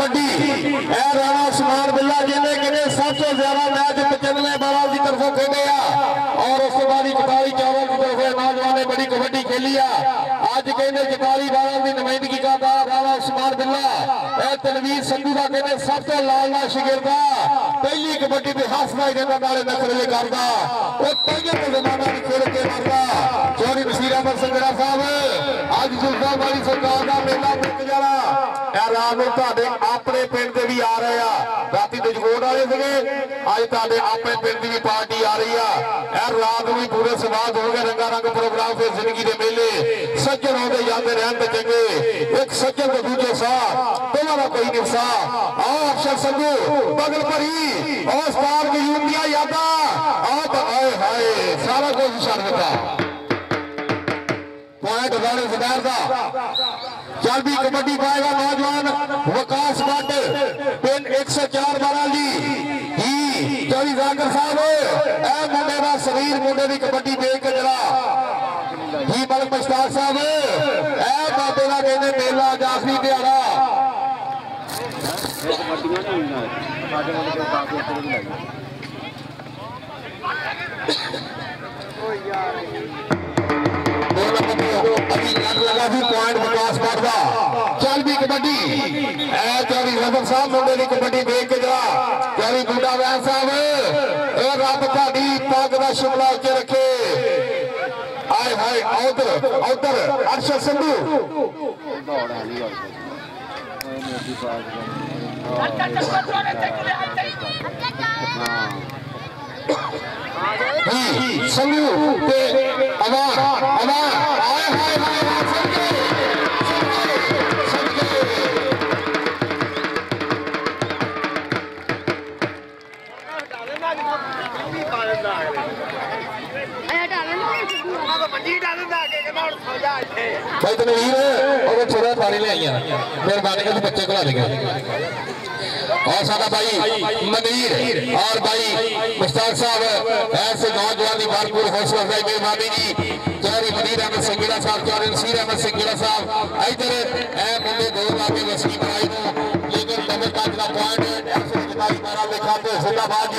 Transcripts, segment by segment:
कबड्डी राणा उस्मान बिल्ला जिन्हें किने सबसे ज्यादा मैच 95-12 की तरफों खेले और उस बाद 41-54 की तरफ नौजवान ने बड़ी कबड्डी खेली अज कहते 41-12 की नुमाइंदगी करता राणा उस्मान बिल्ला तनवीर संधू का कहते सब तो लाल शिगिरदा पहली कबड्डी के हासना नाले नखरे करता जमाना भी खेल के मारता चौधरी बशीर अहमद संगड़ा साहब अज जुल्फा वाली सरकार का मेला मुक जाना रात ਨੂੰ ਤੁਹਾਡੇ ਆਪਣੇ ਪਿੰਡ ਦੇ ਵੀ ਆ ਰਹੇ ਆ ਰਾਤੀ ਦਜਗੋੜ ਵਾਲੇ ਸੀਗੇ ਅੱਜ ਤੁਹਾਡੇ ਆਪਣੇ ਪਿੰਡ ਦੀ ਵੀ ਪਾਰਟੀ ਆ ਰਹੀ ਆ ਇਹ ਰਾਤ ਨੂੰ ਪੂਰੇ ਸਵਾਦ ਹੋ ਗਏ ਰੰਗਾ ਰੰਗ ਪ੍ਰੋਗਰਾਮ ਫਿਰ ਜ਼ਿੰਦਗੀ ਦੇ ਮੇਲੇ ਸੱਜਣ ਆਉਂਦੇ ਜਾਂਦੇ ਰਹਿਣ ਤੇ ਚੰਗੇ ਇੱਕ ਸੱਜਣ ਤੇ ਦੂਜੇ ਸਾਹ ਦੋਵਾਂ ਦਾ ਕੋਈ ਨਹੀਂ ਸਾਹ ਆਓ ਅਫਸਰ ਸੰਧੂ ਬਗਲ ਭਰੀ ਉਸ ਪਾਰ ਦੀ ਯੂਨੀਆਂ ਯਾਦਾਂ ਆਹ ਤਾਂ ਆਏ ਹਾਏ ਸਾਰਾ ਕੁਝ ਛੱਡ ਦਿੱਤਾ पॉइंट राणे सरदार का चल भी कबड्डी पाएगा नौजवान वकास भट्ट पिंड 104-12 जी चौधरी जाकर साहब मुंडे का शरीर मुंडे की कबड्डी देख के जरा जी मलिक मुश्ताक साहब बाबे का कहते मेला आखिरी दिहाड़ा लगा भी पॉइंट विकास बढ़ता चल भी कबड्डी चौधरी रफल साहब मुंडे की कबड्डी देख के जा चौधरी बूटा वैन साहब रब ताड़ी पग का शिमला उच्चे रखे आए हाय उधर उधर अरशद संधू संधू अवान अवान आए हाय भाई तनवीर और थोड़ा पानी ले आई मेहरबानी करके बच्चे को ला देंगे और सादा भाई मनीर और भाई मुश्ताक साहब ऐसे नौजवान की भरपूर हौसला अफजाई मेहरबानी की चौधरी मनीर अहमद सिंगड़ा साहब चौधरी नसीर अहमद सिंगड़ा साहब इधर मुंडे दो आगे वसीम आई लेकिन डबल टच का पॉइंट ऐसे खिलाड़ी मारा दिखाते जिंदाबाद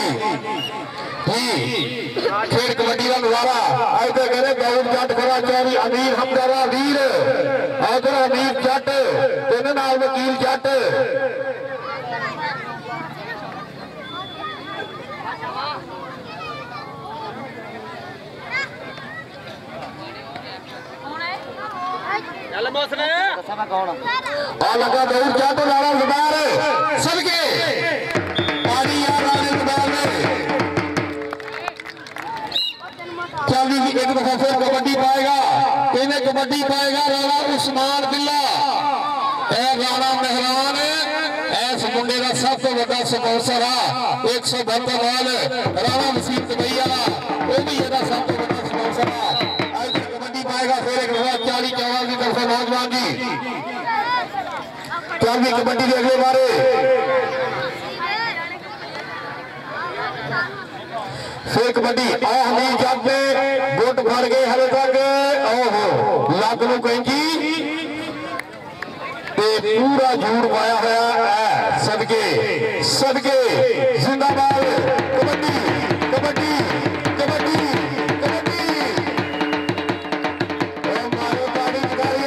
जी खेल कबड्डी का नजारा इधर कहते गौर जट खड़ा चौधरी अमीर हमदारा वीर उधर अमीर जट तीन नाल वकील जट लगा गौर जट राणा जुबार सदके एक दफा फिर कबड्डी पाएगा कहने कबड्डी पाएगा राणा उस्मान बिल्ला राणा मेहरान इस मुंडे का सब तो बड़ा स्पॉन्सर है 172 वाल राणा वसीम दुबैया वो भी सब तो बड़ा स्पॉन्सर है कबड्डी पाएगा फिर एक दफा 40-54 की तरफ नौजवान जी चल भी कबड्डी के अगले बारे फिर कबड्डी हमीर जट ने गुट फड़ गए हले तक लग नूं कैंची पूरा झूठ पाया हुआ है सदके सदके जिंदाबाद कबड्डी कबड्डी कबड्डी कबड्डी मारो ताड़ी जगाई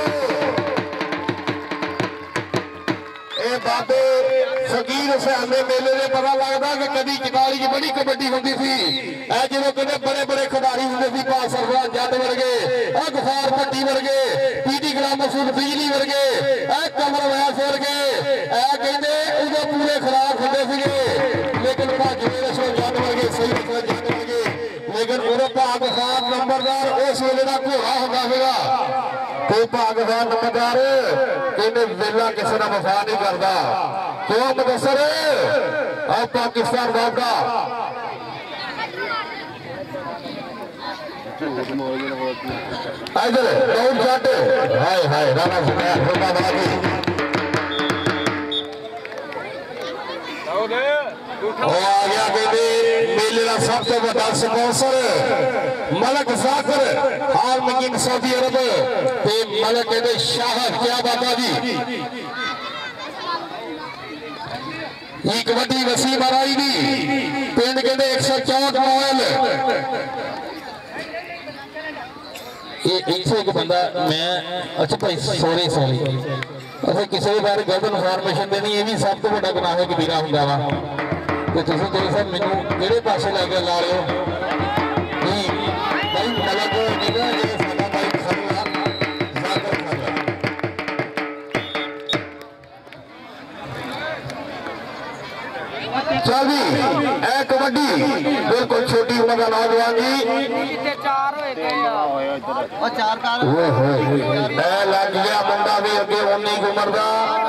बाबे फकीर सियाने मेले में पता लगता कि कभी चिताली की बड़ी कबड्डी होती थी जो कहते बड़े बड़े खिडारी होंगे थे पास सरफराज जट वर्गे गफार भट्टी वर्गे पीटी गुलाम मसूद बिजली वर्गे कमर वैस वर्गे कहते उदो पूरे खिलाफ होंगे थे लेकिन भाजपे रसोल जट वर्गे सही रसोल जट वर्गे लेकिन उदो पाकिस्तान नंबरदार उस वेले का घोड़ा होंगे कोई पाकिस्तान नंबरदार कहते वेला किसी का वफा नहीं करता क्यों मुदस्सर अब पाकिस्तान बाबा इधर बहुत जट हाय हाय राणा सुनैर जिंदाबाद आ गया कहते मेले का सब तो बड़ा स्पॉन्सर मलक जाकर हाल मकीन सऊदी अरब मलक कहते शाह क्या बाबा जी ये कबड्डी वसीम आराई दी पिंड कहते 164 मोबाइल इसे एक बंदा मैं अच्छा भाई सॉरी अच्छा किसी भी बारे गलत इनफॉर्मेशन देनी ये भी सब तो बड़ा गुनाह है कबीरा होंगे वा तो तुम चलो सर मैनू किहड़े पासे लैके ला लियो नहीं भाई मतलब निगाह जे साडा भाई खरला जाकर खरला चल जी ए कबड्डी बिल्कुल छोटी उम्र का नौजवान जी लग गया मुंडा भी अगे 19 उम्र का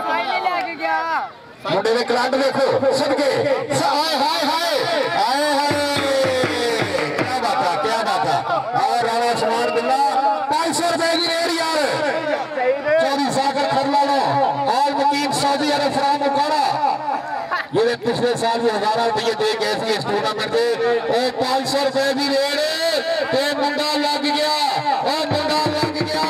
मुंडे ने करंट देखो सदके हाय हाय हाय हाय हाय क्या बात है और राणा शमान बिल्ला 500 रुपए की रेड यार चौधरी सागर खरला लो और मुकीम सऊदी अरब फराम उकाड़ा ये पिछले साल भी 1000 रुपये दे गए थे इस टूर्नामेंट से 500 रुपए की रेड ते मुंडा लग गया और मुंडा लग गया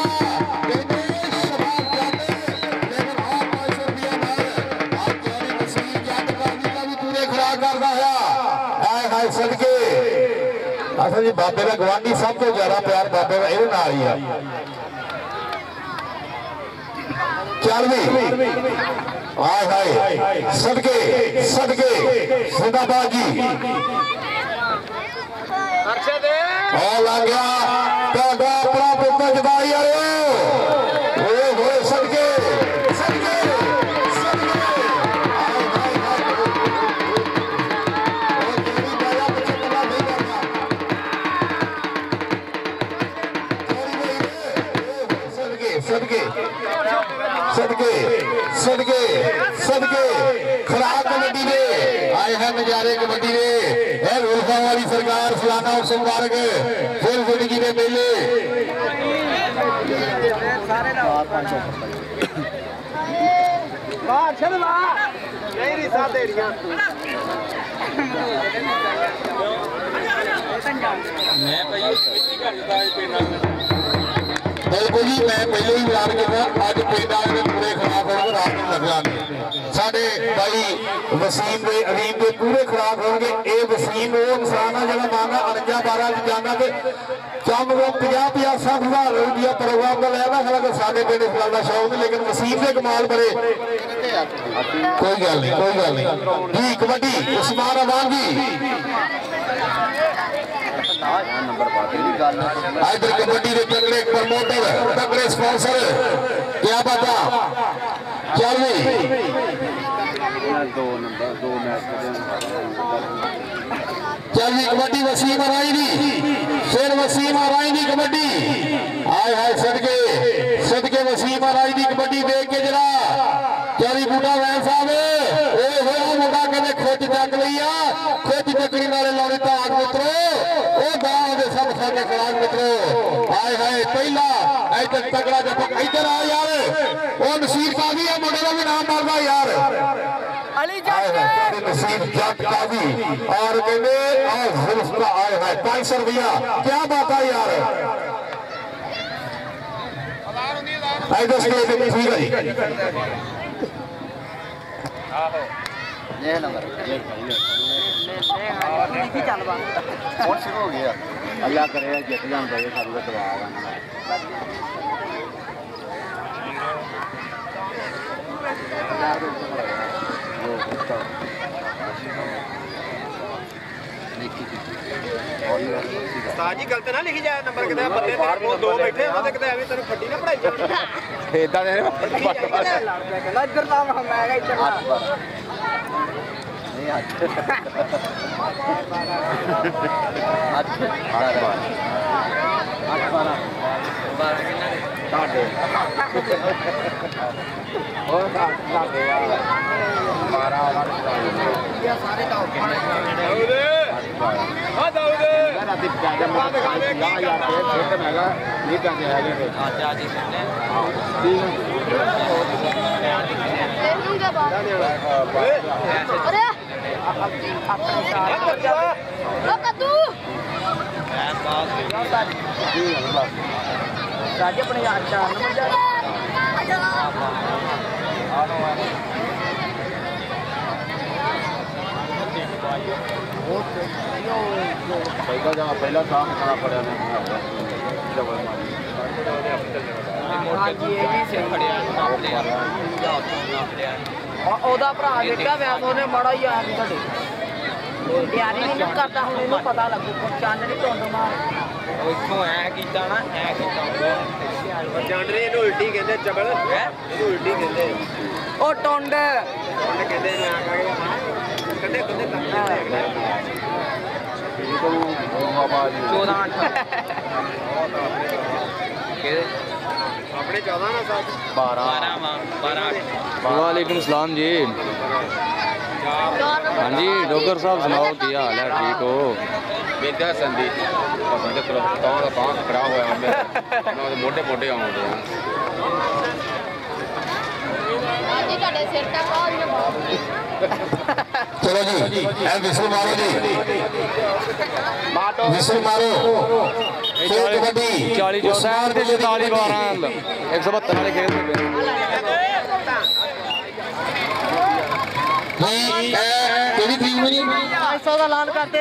सदके असल जी बाबे का गवांढी सब तो ज्यादा प्यार बाबे का ये नाल ही है चल भी हाय हाय सदके सदके जिंदाबाद जी और लग गया अपना पुत्र जदाई सदके सदके सदके सदके सदके खराब कबड्डी ने आए हैं नजारे कबड्डी ने उल्फा वाली सरकार सालाना उत्सव मुबारक फिर जिंदगी के मेले बिल्कुल जी मैं पहले ही याद करना अज पिंड वाले पूरे खिलाफ होंगे रात में लगेंगे साडे भाई वसीम के अलीम के पूरे खिलाफ होंगे ये वसीम वो इंसान है जो मांगा 49-12 जाना तो कम वो 50-50 60,000 रुपया प्रोग्राम का लेना हालांकि साढ़े पिंड इस गल का शौक नहीं लेकिन वसीम के कमाल बड़े कोई गल नहीं जी कबड्डी उस्मान अवान जी इधर कबड्डी के तगड़े प्रमोटर तगड़े स्पॉन्सर क्या पता चल जी कबड्डी वसीम आराई दी फिर वसीम आराई दी कबड्डी आए हाय सदके सदके वसीम आराई दी कबड्डी देख के जरा चारी बूटा वैन साहब मुंडा कहते खुद चक लिया खुद चकड़ी नाले लाने धाग मित्रो सब सारे खिलाफ मित्रो आए हाय पहला इधर तगड़ा जब इधर आ यार वो नसीर काजी है मुंडे का भी नाम मारदा यार नसीर जट काजी और कहते आए हाय 500 रुपया क्या बात है यार इधर स्टेज पे ठीक है ये नंबर और शुरू हो गया अल्लाह करे जित जान भाई सब लोग दवा उस्ताद जी गलत ना लिखी जाए नंबर कितने बंदे तेरे कोल दो बैठे उन्होंने कितने एवं तेरे फट्टी ना पढ़ाई जाए इधर दे इधर नाम हम आएगा इधर नहीं अच्छा और हमारा सारे राती ज्यादा यार छोटे महंगा नहीं पैसे है अच्छा जी अरे कद्दू अपने यार पहला काम करना पड़ा ਉਹਦਾ ਭਰਾ ਦੇਖਿਆ ਮੈਂ ਉਹਨੇ ਮਾੜਾ ਹੀ ਆ ਤੁਹਾਡੇ ਤਿਆਰੀ ਨਹੀਂ ਕਰਦਾ ਹੁਣ ਇਹਨੂੰ ਪਤਾ ਲੱਗੂ ਚੰਦ ਨਹੀਂ ਧੁੰਦ ਮਾਰ ਇੱਥੋਂ ਐ ਕੀਤਾ ਨਾ ਐ ਕੀਤਾ ਚੰਦ ਨੇ ਇਹਨੂੰ ਉਲਟੀ ਕਹਿੰਦੇ ਚਬਲ ਇਹਨੂੰ ਉਲਟੀ ਕਹਿੰਦੇ ਉਹ ਟੁੰਡ ਕਹਿੰਦੇ ਨੇ ਆ ਕਹਿੰਦੇ ਕਹਿੰਦੇ ਕਰਦੇ 14 ਆਪਣੇ 14 ਨਾ ਸਾਥ 12 वालेकुम सलाम जी। हाँ जी डॉक्टर साहब सुनाओ क्या हाल है? ठीक हो? बेटा संदी खड़ा हुआ मोटे मोटे आउंदे चलो जी विसल मारो जी विसल मारो 40 14 44 12 172 वाले खेल केड़ी थी मुझे 500 का ऐलान करते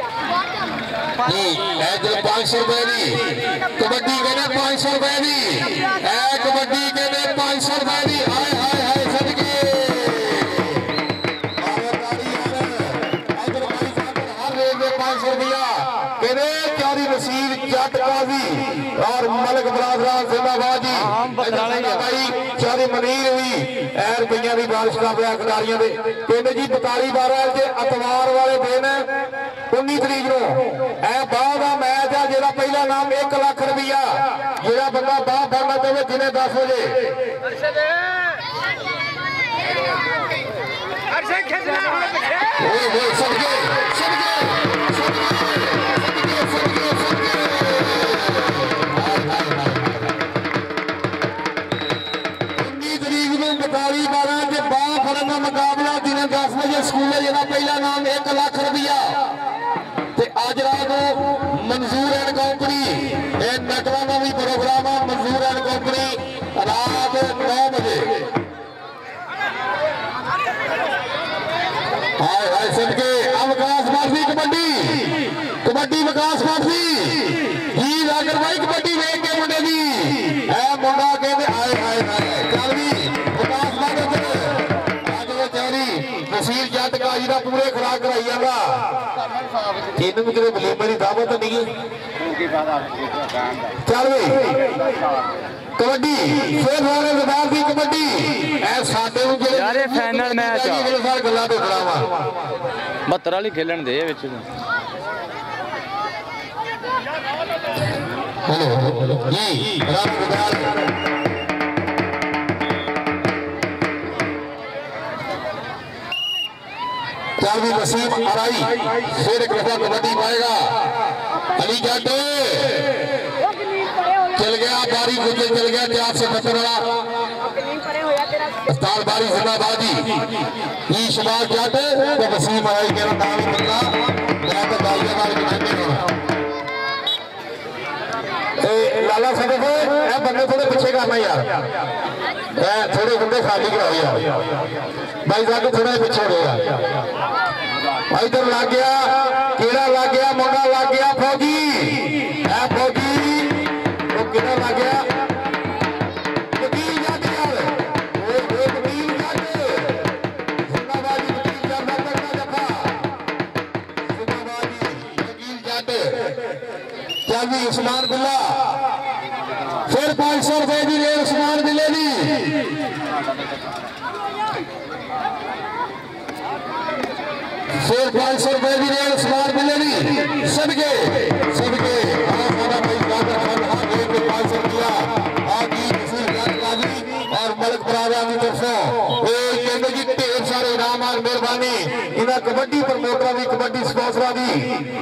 नहीं 500 रुपए दी कबड्डी कहने 500 रुपए दी कबड्डी कहने 500 रुपए दी हाय हाय हाय सदके हर रेट में 500 रुपया कहने क्यारी नसीर जट काजी और मलक बरादरान जिंदाबाद जी भाई क्यारी मनीर भी ऐ रुपया की बारिश कर रहा खिडारियों के कहने जी 42-12 से अतवार वाले दिन 19 तरीक ਨੂੰ ਬਾਹ ਦਾ ਮੈਚ ਆ ਜਿਹੜਾ ਪਹਿਲਾ ਨਾਮ 1 ਲੱਖ ਰੁਪਇਆ ਜਿਹੜਾ ਬੰਦਾ ਬਾਹ ਫੜਨਾ ਚਾਹੇ ਦਿਨੇ 10 ਵਜੇ ਅਰਸ਼ੇ ਖੇਡਣਾ ਹੁਣ ਪਿੱਛੇ ਓਏ ਸਦਕੇ मुकाबला दिन 10 बजे स्कूल जिहदा पहला नाम 1 लाख रुपया अज रात मंजूर एंड कंपनी नकला का भी प्रोग्राम है मंजूर एंड कंपनी रात 9 बजे हाय हाय सदके विकास माफी कबड्डी विकास माफी ही लागर भाई कबड्डी वेख के मुंडे दी मुंडा कहते हाय हाय हाय चल भी विकास नसीर जट काजी का पूरे खुराक कराई जाता इन्हू भी कभी बलीबर की दावत नहीं चल कबड्डी फिर सारे सरदार की कबड्डी साडे फाइनल मैच गल्लां तो खड़ा वा 72 वाली खेलन दे विच हेलो जी राम गोपाल भी नसीब आराई फिर एक दफा कबड्डी पाएगा अली जट चल गया बारी गुजर चल गया 470 वाला उस्ताद बारी जिंदाबाद जी शबाज जट तो नसीब आराई के नाम ही बंदा मैं तो गालियां मार के ए लाला सदफ ए बंदे थोड़े पीछे करना यार थोड़े बंदे खाली कराओ यार भाई साहब थोड़ा पीछे रहेगा इधर लग गया कीड़ा लग गया मुंडा लग गया फौजी है फौजी वो कीड़ा लग गया वकील जट यार वो वकील जट जिंदाबाद वकील जट का तगड़ा जफा जिंदाबाद वकील जट चल भी उस्मान बिल्ला फिर 500 रुपए की रेल उस्मान बिल्ले दी फिर 500 रुपए की रेल उस्मान बिल्ले दी सदके और मलक बरादरान की तरफों जी ढेर सारे इनाम और मेहरबानी इन्होंने कबड्डी प्रमोटर की कबड्डी स्पॉन्सर की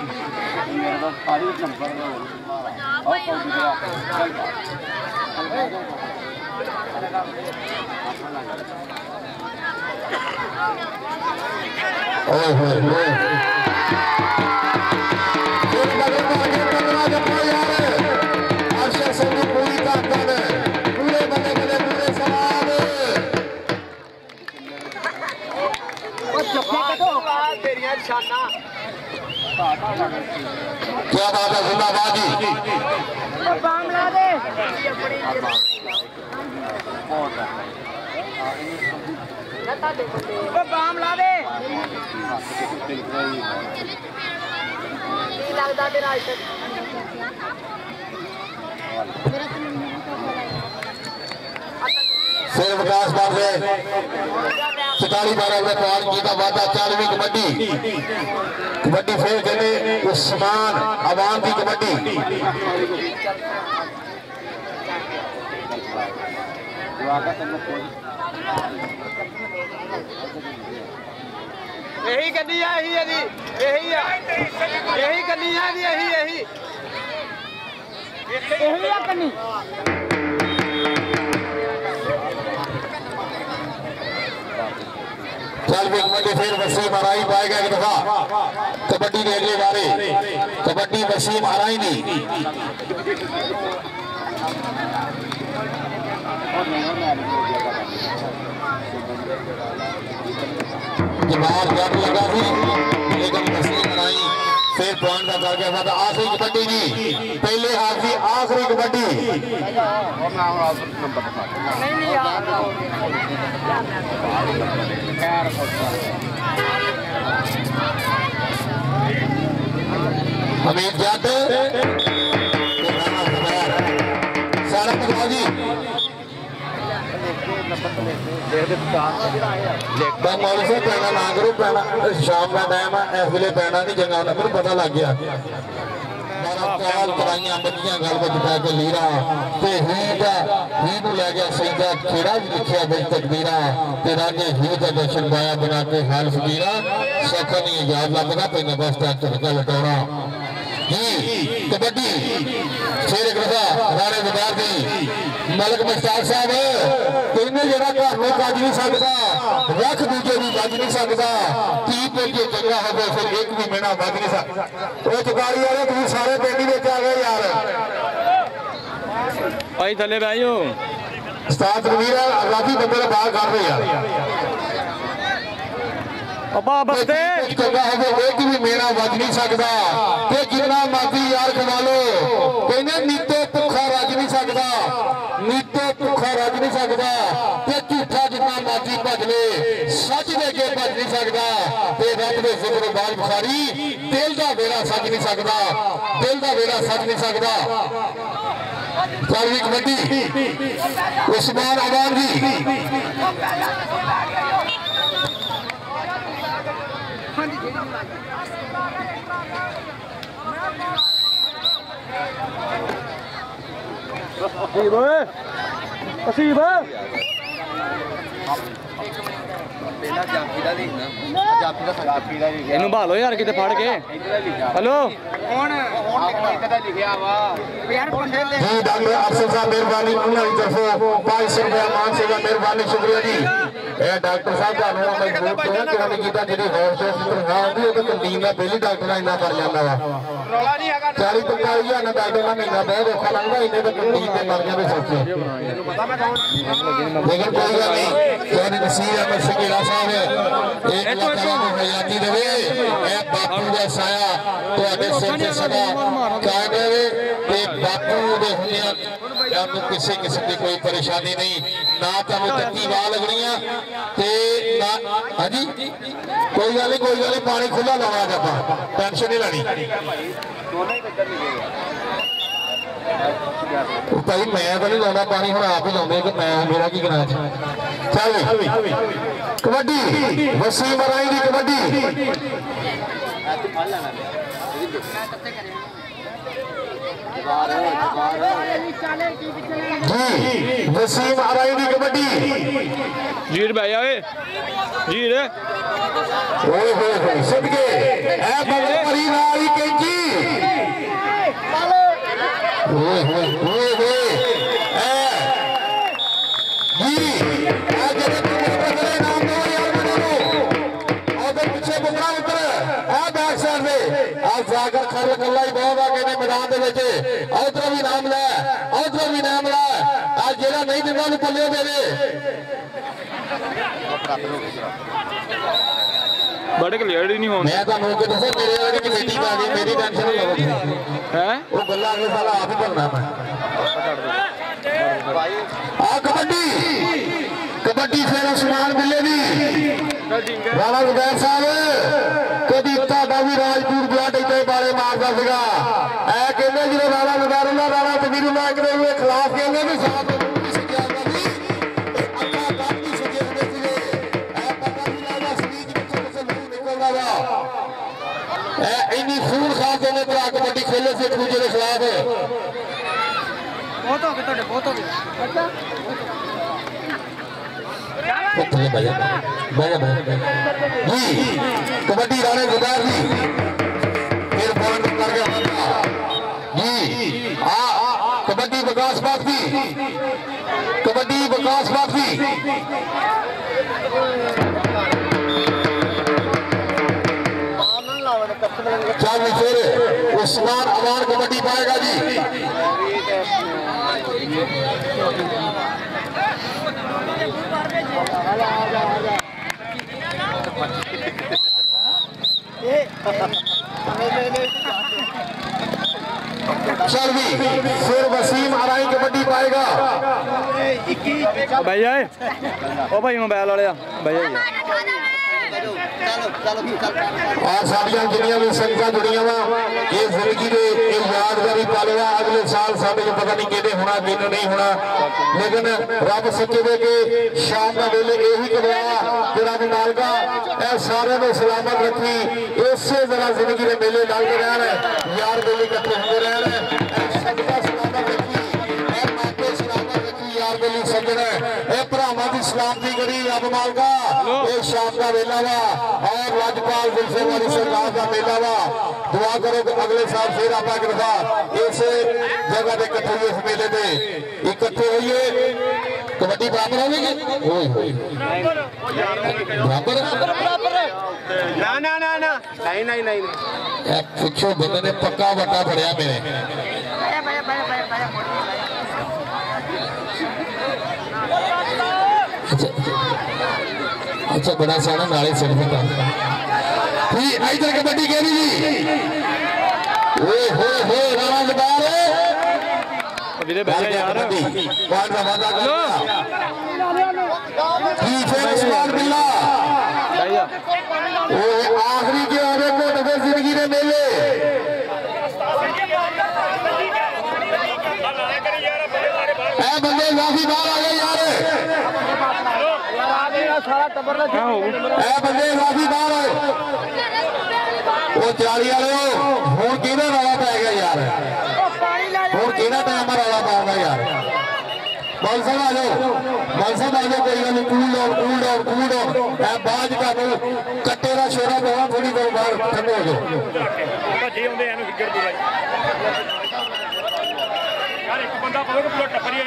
क्या बात है जिंदाबाद जी। बाम ला दे बाम ला दे लगता तेरा शेर विकास बाबे 44-12 में पार किया वादा 40वीं कबड्डी फिर कहने उस्मान अवान की कबड्डी यही गड्डी है यही गड्डी है यही कन्नी चल भी कबड्डी फिर वसीम आराई पाएगा एक दफा कबड्डी के अगले बारे कबड्डी वसीम आराई नहीं जवाब जब लगा थी लेकिन वसीम आराई फिर पॉइंट का कर गया था आखिरी कबड्डी जी पहले हाथ की आखिरी कबड्डी हमीद जट सारा जी मौल से पैना ना करो पैना शाम का टाइम है इस वे पैना नहीं चंगा होता मेरे पता लग गया कराइया बच्चियां गल बचा के लीरा हीट लै गया सईदा खेड़ा भी लिखिया बिच तकदीरा राजे हीट का दर्शन पाया बना के हाल फकीरा सौखा नहीं याद लगता पैना बस झटका लटौना जी कबड्डी फिर एक दफा राणे बाजार की मलिक मुश्ताक साहब कहने जरा घर में बज नहीं सकता रख दूजे भी बज नहीं सकता ती पेटे चंगा हो फिर एक भी महीना बज नहीं सकता वो चुकारी वाले तुम सारे पेटी में आ गए यार भाई थले भाइयों उस्ताद रवीर अल्लाही बंदे बाहर कर रहे यार अब्बा बस्ते चंगा हो एक भी मेरा बज नहीं सकता ते जिन्ना मर्जी यार खवा लो कहने नीते भुखा रज नहीं सकता नीते भुखा रज नहीं सकता ते झूठा जिन्ना मर्जी भज ले सच दे के भज नहीं सकता ते रब दे जिक्र बाल बुखारी दिल दा वेला सच नहीं सकता दिल दा वेला सच नहीं सकता चारवीं कबड्डी उस्मान अवान जी ਇਹਨੂੰ ਭਾਲੋ ਯਾਰ ਕਿਤੇ ਫੜ ਕੇ हेलो ਹੁਣ ਇੱਧਰ ਦਾ ਲਿਖਿਆ ਵਾ ਯਾਰ जी डॉक्टर अफसर साहब मेहरबानी उन्होंने तरफों 500 रुपया मान से मेहरबानी शुक्रिया जी डॉक्टर साहब ਤੁਹਾਨੂੰ ਮਜਬੂਰ ਕਿਉਂ ਕੀਤਾ ਜਿਹੜੀ ਹੌਸਲੇ ਦੀ ਤਨਖਾਹ ਹੁੰਦੀ ਉਹ ਤਾਂ ਕੰਟੀਨ ਦਾ ਬਿੱਲ ਡਾਕਟਰ ਨਾਲ ਇੰਨਾ ਕਰ ਜਾਂਦਾ ਵਾ ਰੌਲਾ ਨਹੀਂ ਹੈਗਾ 40-45 ਹਜ਼ਾਰ ਡਾਕਟਰ ਦਾ ਮਹੀਨਾ ਬਹੁਤ ਔਖਾ ਲੱਗਦਾ ਇੰਨੇ ਤਾਂ ਕੰਟੀਨ ਦੇ ਮਰ ਜਾਂਦੇ ਸੌਖੇ ਪਤਾ ਮੈਂ ਕੌਣ लेकिन कोई गल नहीं सोनी नसीर अहमद शकीला साहब एक लाख हयाती देवे बापू का साया सिर से सदा कायम रहे बापू दे होंदियां किसी किस्म की कोई परेशानी नहीं ना तुहानू तत्ती वाह लगनी हाँ जी कोई गल नहीं पानी खुला लाना आप टेंशन नहीं लेनी भाई मैं तो नहीं लाना पानी हम आप ही लाने कि मैं मेरा की करना चल कबड्डी वसीम आराई की कबड्डी जी वसीम आराई की कबड्डी जीर भाई आए जीर ओए होए सदके ए बगल मरी नाल ही कैंची ओए होए ओए होए ए जी आज जब तुम बदले नाम दो यार बनो और पीछे बुकरा उतर ए बैक साइड पे आज जाकर खर कल्ला ही बहुत आगे ने मैदान दे विच उधर भी नाम ले आज जेड़ा नहीं दिंदा नु पल्ले दे दे ਸਾਡੇ ਕਲੀਅਰ ਹੀ ਨਹੀਂ ਹੋਣ मैं ਤੁਹਾਨੂੰ ਕਿ ਦੱਸੋ ਮੇਰੇ ਵਾਲੀ ਕਮੇਟੀ ਪਾ ਗਈ ਮੇਰੀ ਟੈਨਸ਼ਨ ਨਾ ਲਵੋ ਹੈ ਉਹ ਗੱਲਾਂ ਅਗਲੇ ਸਾਲ ਆਪ ਹੀ ਕਰਨਾ ਮੈਂ ਆ कबड्डी फिर उस्मान बिल्ले दी राणा जुबैर साहब कभी ਤੁਹਾਡਾ भी राजपूत ब्लड इतने बारे मारता सीगा ऐ कहंदे जो राणा जुबैर ना राणा तमीर ना एक दे खिलाफ कहंदे कि साथ नहीं सकिया करदी अक्का काम नहीं सके होंदे सीगे ऐ पता नहीं लगदा स्पीच किथे मुंह निकलदा वा ऐ इन्नी खून खास ने भरा कबड्डी खेले से एक दूसरे के खिलाफ बहुत हो गए ਤੁਹਾਡੇ बहुत हो गए अच्छा जी कबड्डी राणे जुबैर जी फिर पॉइंट करके जी कबड्डी विकास बागदी कबड्डी विकास बागदी चल फिर उस्मान अमान कबड्डी पाएगा जी चल भी फिर वसीम आराई कबड्डी पाएगा भैया ओ भाई मोबाइल वाले भैया और साड़ियां जिन्नियां भी संगतां जुड़ियां वा ये जिंदगी दे यादगारी पल है अगले साल साडे को पता नहीं किहने होना किहने नहीं होना लेकिन रब सच्चे दे के शाम का वेले यही करवाया तेरा भी नालका ए सारे में सलामत रखी इसे जरा जिंदगी के मेले लगते रहन यार बेली इकट्ठे होते रहन सबका सलामत रखी ए माते सलामत रखी यार बेली सजण ए भरावां दी सलामती करी रब मालका ये शाम का वेला वा और राज्यपाल जुल्फे वाली सरकार का मेला वा दुआ करो कि अगले साल फिर आप एक दफा इस जगह पे इकट्ठे हुए इस मेले में इकट्ठे होइए कबड्डी बराबर होगी बराबर ना ना ना ना नहीं नहीं नहीं पिछो बंदे ने पक्का वटा फड़िया मेरे अच्छा बड़ा सारा नाले सिर पे इधर कबड्डी खेली जी हो राणा जुबैर ਵੀਰੇ ਬੈਠ ਯਾਰ बाहर का वादा कर उस्मान बिल्ला भैया वो आखिरी के आगे को नगर जिंदगी ने मेले ए बंदे काफी बाहर आ गए यार ए बंदे काफी बाहर आए वो त्यारी वाले हूं किहदा रौला पै गया यार हूं किहड़ा टाइम रौला पाऊंगा यार बाल साहब आ जाओ कोई गल कूल डाउन ए बाज तुहानू कट्टे दा शोरा पावा थोड़ी देर बाहर ठंडे हो जाओ जी आउंदे एनु फिकर पूरा यार एक बंदा पावे कि पूरा टप्परी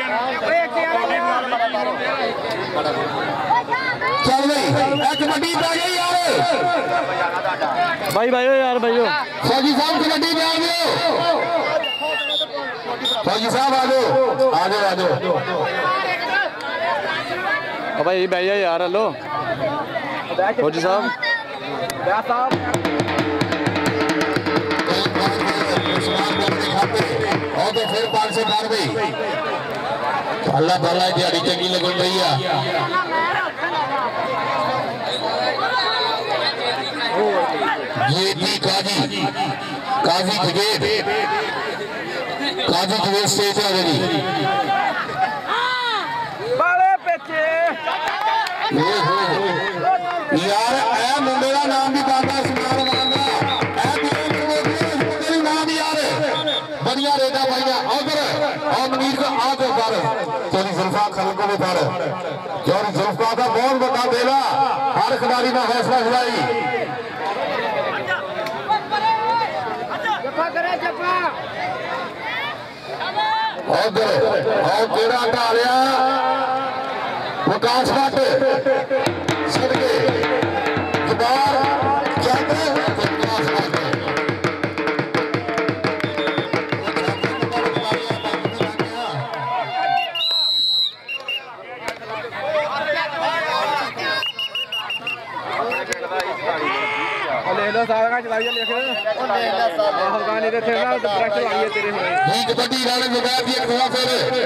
चल भाई एक कबड्डी पै गई यार भाई भाई यार भाइयों फौजी साहब कबड्डी पे आ गए फौजी साहब आ जाओ भाई भैया यार हेलो फौजी साहब और तो फिर 500 पार गई अल्लाह ताला दिहाड़ी चंगी लगन रही है ये थी काजी जगेद स्टेज आ गई यार ए मुंडे का नाम भी पाता सुनार मांगा ए नाम यार बढ़िया रेटा पाइया और मनीर को आगे कर चोरी जुल्फा खल को भी कर चोरी जुल्फा का बहुत बड़ा बेला हर खिलाड़ी का हौसला हिलाई और केड़ा ढालिया विकास भट्ट सदके जुबैर चंद विकास भट्ट देख लो सारा चलाई लिख गाने दे थे ना प्रेशर आई है तेरे जी कबड्डी राणे जुबैर दी एक दफा फिर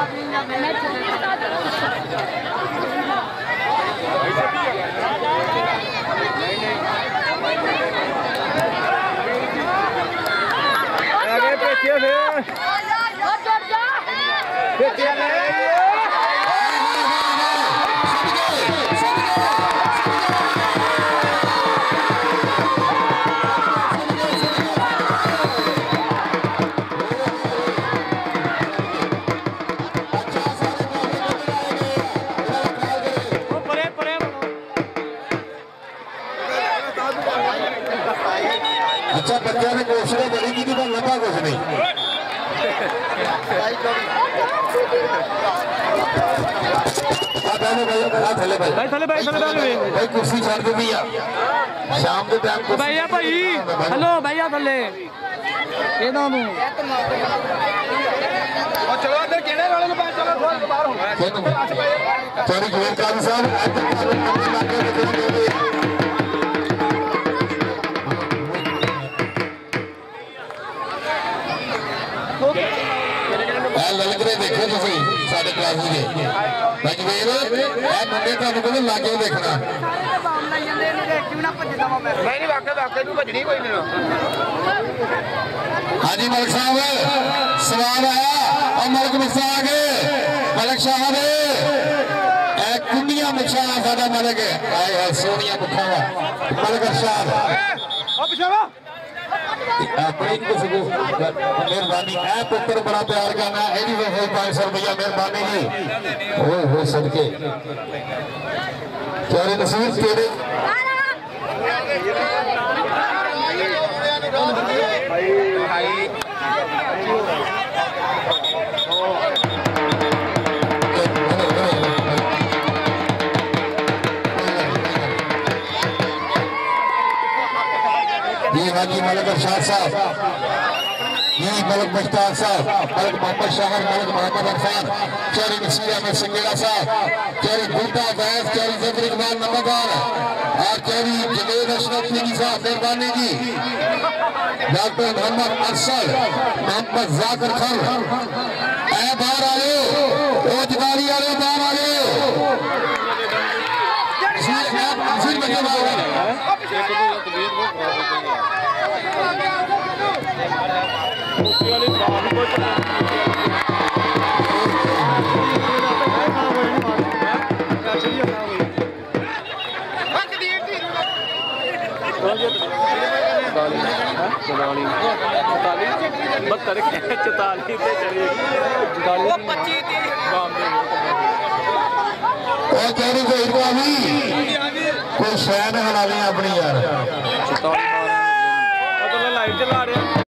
आगे पीछे से अच्छा बच्चा ने कोशिश बड़ी की पर लगा कुछ नहीं भाई कुर्सी छड़ दी शाम के टाइम भैया भाई हेलो भैया थले चलो अंदर केड़े वाले नु पास चलो बाहर हो सॉरी जोर काजी साहब ललकरे देखो तुम साढ़े क्लास के रजवीर मुंडे तुम कहते लागे देखना हाँ जी मलिक साहब सवाल आया और मलिक मुस्सा आ गए मलिक साहब कुंडिया मुखा साडा मलिक आए सोनिया मुखा मलिक अरशाद मेहरबानी है पुत्र बड़ा प्यार करना है 500 रुपया मेहरबानी जी हो सदके प्यारे नसीर तेरे जी मलिक अरशाद साहब जी मलिक मुश्ताक साहब मलिक मोहम्मद शाहर मलिक मोहम्मद अरफान चौरी नसीर अहमद सिंगेड़ा साहब चौरी गुंडा बैस चौरी जफर इकबाल नंबरदार और चौरी जवेद अशरफ पीरी साहब मेहरबानी जी डॉक्टर मोहम्मद अरशद मोहम्मद जाकिर खान ऐ बाहर आ जाओ रोजगारी वाले बाहर आ जाओ कोई शहर हला अपनी यार लाइव चला रहे